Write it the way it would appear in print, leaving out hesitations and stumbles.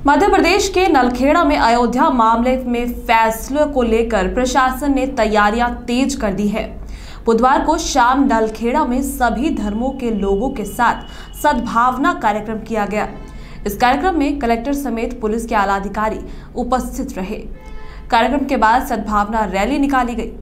मध्य प्रदेश के नलखेड़ा में अयोध्या मामले में फैसले को लेकर प्रशासन ने तैयारियां तेज कर दी है। बुधवार को शाम नलखेड़ा में सभी धर्मों के लोगों के साथ सद्भावना कार्यक्रम किया गया। इस कार्यक्रम में कलेक्टर समेत पुलिस के आला अधिकारी उपस्थित रहे। कार्यक्रम के बाद सद्भावना रैली निकाली गई।